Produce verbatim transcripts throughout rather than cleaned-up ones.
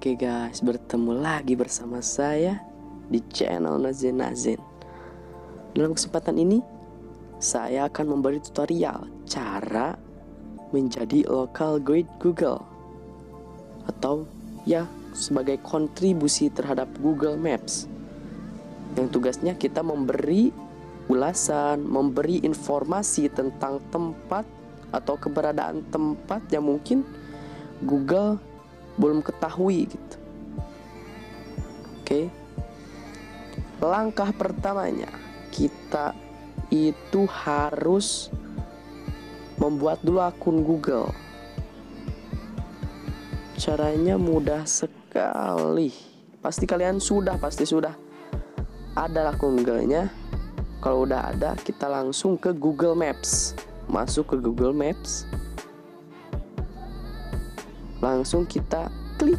Oke guys, bertemu lagi bersama saya di channel Nazen Nazen. Dalam kesempatan ini, saya akan memberi tutorial cara menjadi local guide Google, atau ya sebagai kontribusi terhadap Google Maps, yang tugasnya kita memberi ulasan, memberi informasi tentang tempat atau keberadaan tempat yang mungkin Google belum ketahui gitu. Oke. Langkah pertamanya, kita itu harus membuat dulu akun Google. Caranya mudah sekali. Pasti kalian sudah, pasti sudah ada akun Google-nya. Kalau udah ada, kita langsung ke Google Maps. Masuk ke Google Maps. Langsung kita klik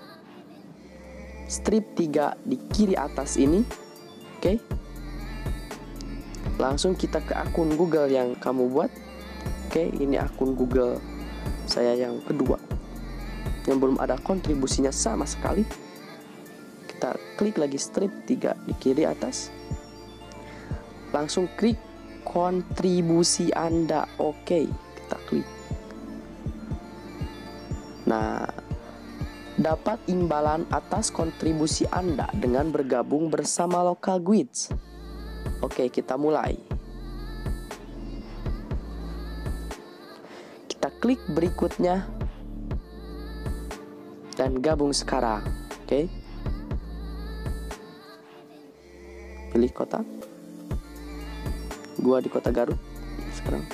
strip tiga di kiri atas ini. Oke. Langsung kita ke akun Google yang kamu buat. Oke, ini akun Google saya yang kedua, yang belum ada kontribusinya sama sekali. Kita klik lagi strip tiga di kiri atas. Langsung klik kontribusi Anda. Oke, kita klik. Nah, dapat imbalan atas kontribusi Anda dengan bergabung bersama Local Guides. Oke, kita mulai. Kita klik berikutnya dan gabung sekarang. Oke. Pilih kota. Gua di kota Garut sekarang.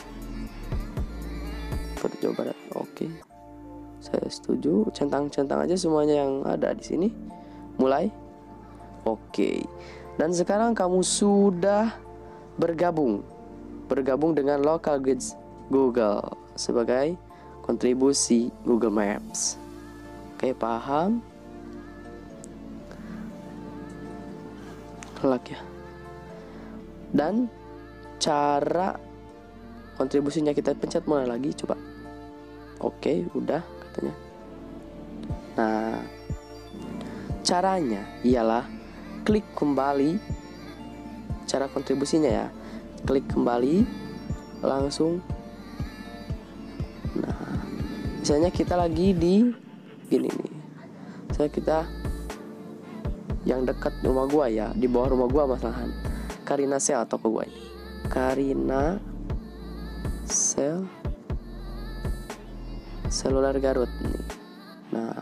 Kota Jawa Barat. Oke. Saya setuju, centang-centang aja semuanya yang ada di sini. Mulai. Oke. Dan sekarang kamu sudah bergabung bergabung dengan Local Guides Google sebagai kontribusi Google Maps. Oke, paham? Kelak ya. Dan cara kontribusinya kita pencet mulai lagi, coba. Oke, udah katanya. Nah, caranya ialah klik kembali. Cara kontribusinya ya, klik kembali, langsung. Nah, misalnya kita lagi di gini nih. Saya kita yang dekat rumah gua ya, di bawah rumah gua masalahan. Karina Cell toko gua ini. Karina Cell Seluler Garut nih. Nah,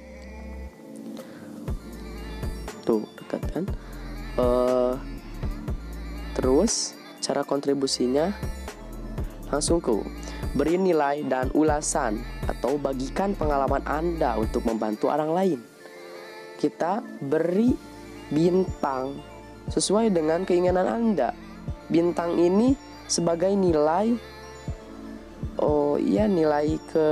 tuh dekat kan. Uh, terus cara kontribusinya langsung ke beri nilai dan ulasan atau bagikan pengalaman Anda untuk membantu orang lain. Kita beri bintang sesuai dengan keinginan Anda. Bintang ini sebagai nilai, oh iya, nilai ke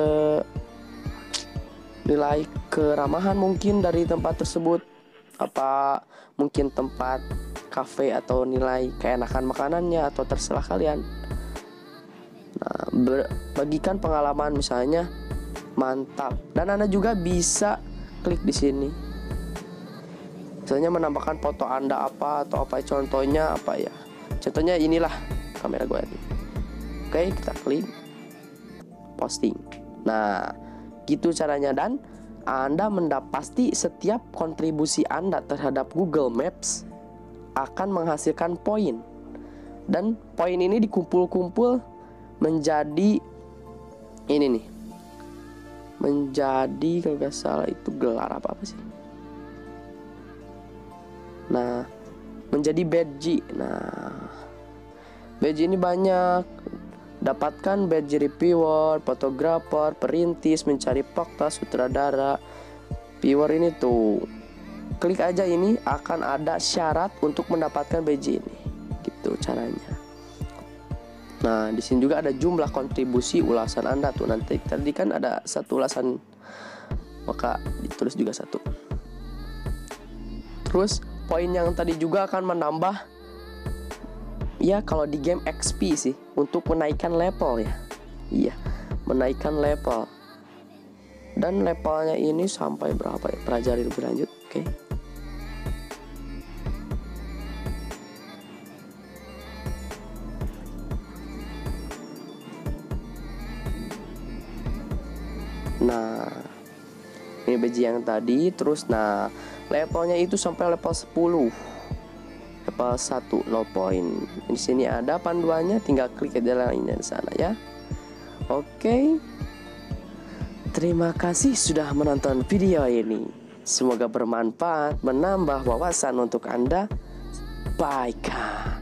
nilai keramahan mungkin dari tempat tersebut, apa mungkin tempat kafe, atau nilai keenakan makanannya, atau terserah kalian. Nah, bagikan pengalaman misalnya mantap. Dan Anda juga bisa klik di sini. Misalnya menambahkan foto Anda apa atau apa, contohnya apa ya. Contohnya inilah kamera gue ini. Oke, kita klik posting. Nah, gitu caranya. Dan Anda mendapat pasti setiap kontribusi Anda terhadap Google Maps akan menghasilkan poin. Dan poin ini dikumpul-kumpul menjadi ini nih. Menjadi, kalau nggak salah itu gelar apa apa sih. Nah, menjadi badge. Nah, badge ini banyak. Dapatkan badge reviewer, fotografer, perintis, mencari fakta, sutradara. Viewer ini tuh, klik aja ini, akan ada syarat untuk mendapatkan badge ini. Gitu caranya. Nah, di sini juga ada jumlah kontribusi ulasan Anda tuh. Nanti tadi kan ada satu ulasan, maka ditulis juga satu. Terus poin yang tadi juga akan menambah, ya kalau di game X P sih, untuk menaikkan level ya. Iya, menaikkan level. Dan levelnya ini sampai berapa ya? Pelajari lebih lanjut. Oke. Nah, ini biji yang tadi. Terus nah, levelnya itu sampai level sepuluh. Level satu nol poin. Di sini ada panduannya, tinggal klik aja lainnya di sana ya. Oke. Terima kasih sudah menonton video ini. Semoga bermanfaat, menambah wawasan untuk Anda. Bye.